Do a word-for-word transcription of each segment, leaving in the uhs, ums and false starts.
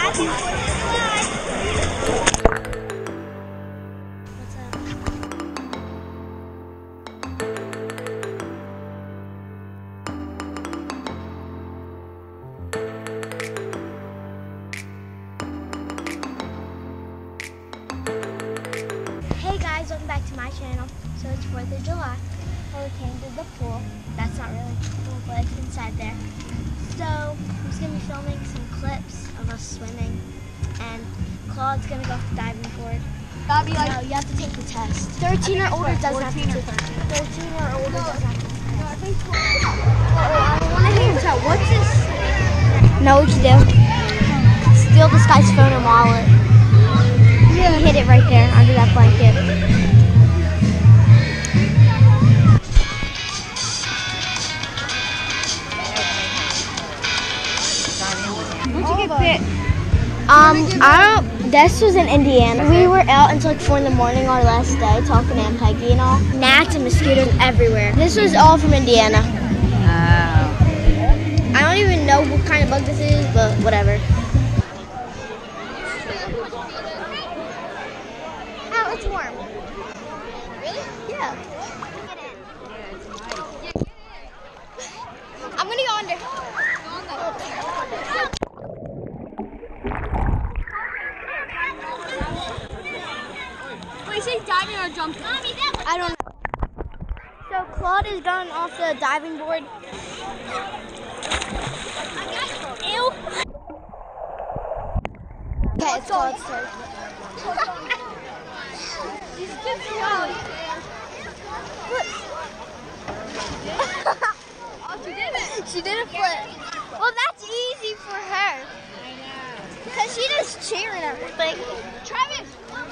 Hey guys, welcome back to my channel. So it's fourth of July. Well, we came to the pool. That's not really a pool, but it's inside there. So I'm just going to be filming some clips of us swimming. And Claude's going to go off the diving board. That'd be like, no, you have to take the test. thirteen or older doesn't have to take the test. thirteen or older doesn't have to take the test. I want to hear him tell. What's this? Know what you do? Steal this guy's phone and wallet. You hit it right there under that blanket. Where'd you get bit? Um, I don't, this was in Indiana. We were out until like four in the morning our last day talking to Aunt Peggy and all. Gnats and mosquitoes everywhere. This was all from Indiana. Oh. I don't even know what kind of bug this is, but whatever. Oh, it's warm. Really? Yeah. I'm gonna go under. Wait, is he diving or jumping? I don't know. So Claude is going off the diving board. Ew. Okay, it's Claude's turn. He's just young. Oh, she did it. She did a flip. Well, that's easy for her. I know. Because she does cheer and everything. Travis!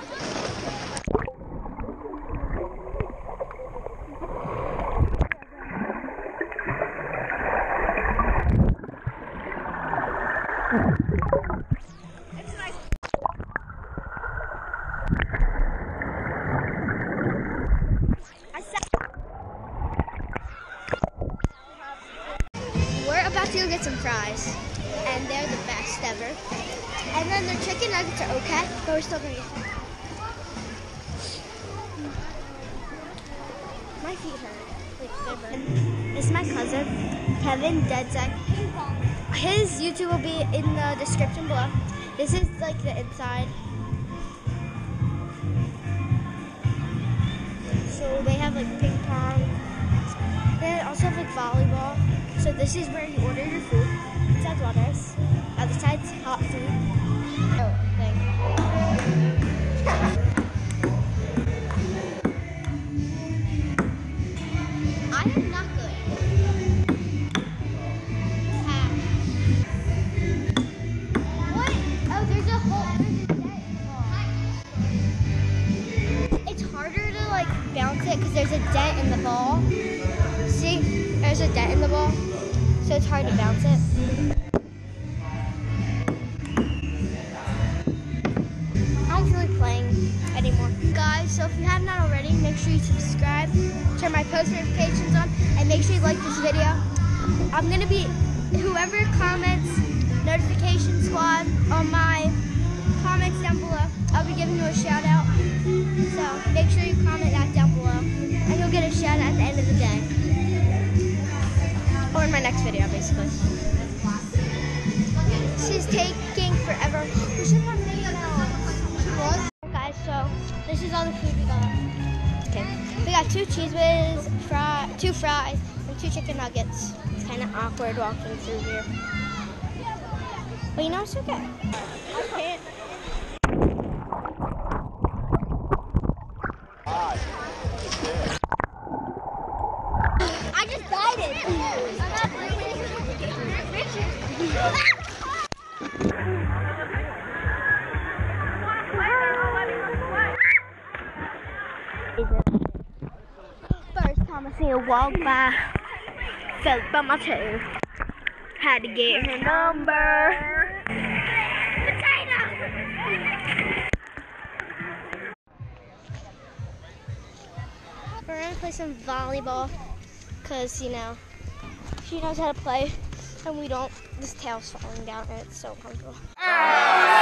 We're about to go get some fries, and they're the best ever. And then their chicken nuggets are okay, but we're still gonna get them. My feet hurt. Wait, they're burning. This is my cousin, Kevin Dedzek. His YouTube will be in the description below. This is like the inside. So they have like ping pong. They also have like volleyball. So this is where you order your food. Inside's waters. Other side's hot food. Oh, thing. I am not good. Ah. What? Oh, there's a hole. There's a dent. It's harder to like bounce it because there's a dent in the ball. See? There's a dent in the ball, so it's hard to bounce it. I don't feel like playing anymore. Guys, so if you have not already, make sure you subscribe, turn my post notifications on, and make sure you like this video. I'm going to be, whoever comments notification squad on my comments down below, I'll be giving you a shout out. So make sure you comment that down below, and you'll get a shout out at the end of the day. Or in my next video, basically. This is taking forever. We should have made it. Guys, so this is all the food we got. Okay, we got two cheese whiz, fry, two fries, and two chicken nuggets. It's kind of awkward walking through here, but you know it's okay. I can't. I just died it. First time I seen her walk by, felt by my toe. Had to get her number. Potato! We're gonna play some volleyball, cause you know, she knows how to play, and we don't. This tail's falling down, and it's so uncomfortable.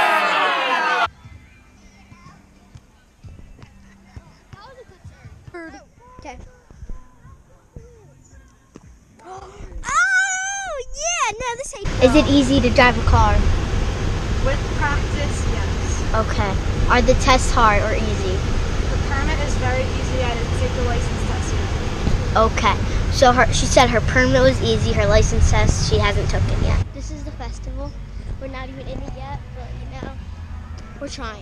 Is it easy to drive a car? With practice, yes. Okay. Are the tests hard or easy? The permit is very easy. I didn't take the license test yet. Okay. So her, she said her permit was easy, her license test she hasn't taken yet. This is the festival. We're not even in it yet, but you know, we're trying.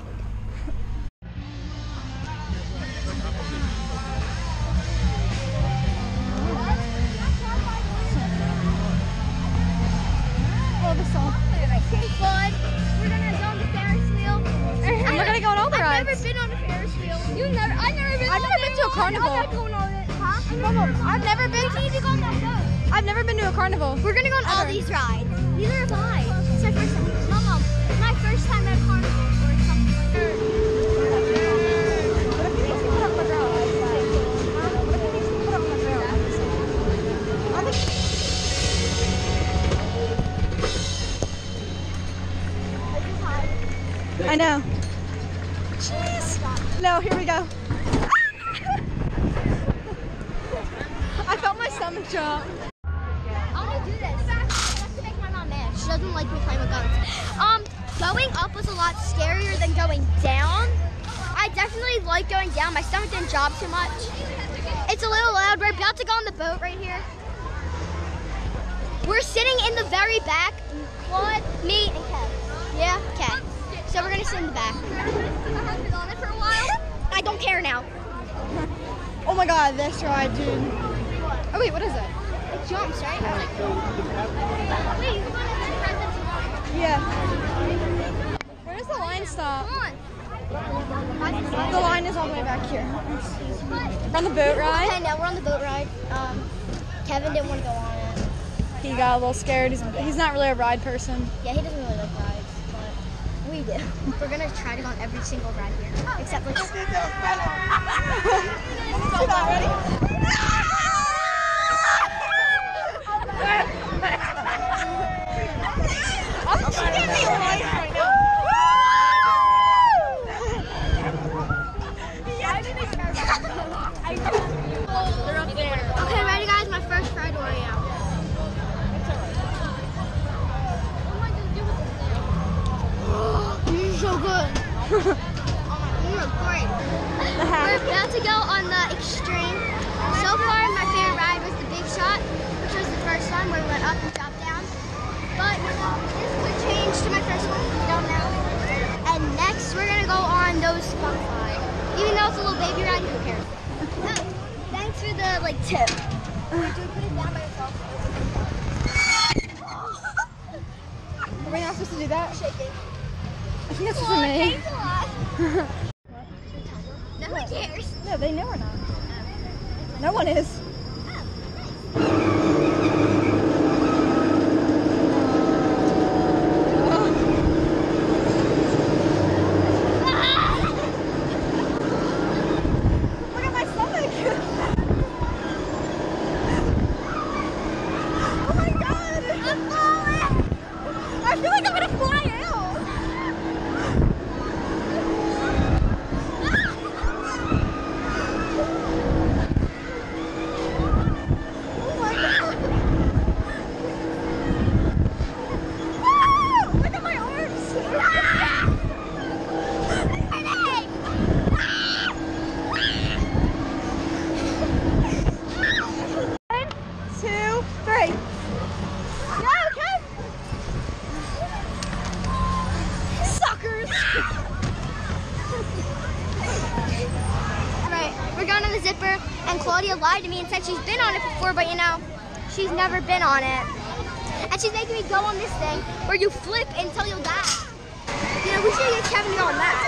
Love the song. Fun. We're gonna go on the Ferris wheel. And we're gonna go on all the rides. I've never been on a Ferris wheel. You never, I've never been I've on never it. been to a carnival. I'm not going on it. Huh? Mom, I've never been. We need to go on that boat. I've never been to a carnival. We're gonna go on all Ever. these rides. Neither have I. It's my first time. Mama, it's my first time at a carnival or something. I know. Jeez. No, here we go. I felt my stomach drop. I want to do this. Just to make my mom mad. She doesn't like me playing with guns. Um, going up was a lot scarier than going down. I definitely like going down. My stomach didn't drop too much. It's a little loud. We're about to go on the boat right here. We're sitting in the very back. Claude, me, and Kev. Yeah, Kev. So we're gonna sit in the back. I've been on it for a while. I don't care now. Oh my god, this ride, dude. Oh wait, what is it? It jumps, right? Wait, you want to press it? Yeah. Where does the line stop? Come on. The line is all the way back here. We're on the boat ride. Okay, now we're on the boat ride. Um, Kevin didn't want to go on it. He got a little scared. He's, he's not really a ride person. Yeah, he doesn't really like rides, but we do. We're gonna try to go on every single ride here, except like. I'm cheating me right now. Okay, ready, guys? My first ride Oreo. This is so good. You look great. We're about to go on the Extreme. So far, my favorite ride was the Big Shot, which was the first one where we went up and dropped down. But this could change to my first one. We don't know. And next, we're gonna go on those fun slides. Even though it's a little baby ride, who cares? Oh, thanks for the like tip. Wait, do we put it down by yourself? Are we not supposed to do that? Shake it. I think that's just a me. Thanks a lot. No one cares. No, they know we're not. No one is. Look at my stomach. Oh my god. I'm falling. I feel like I'm gonna fly out. Oh my god. Woo! Look at my arms. One, two, three. Go, Kev. Suckers. Right, we're going on the zipper, and Claudia lied to me and said she's been on it before, but you know, she's never been on it. And she's making me go on this thing where you flip until you'll die. You know, we should get Kevin to go on that.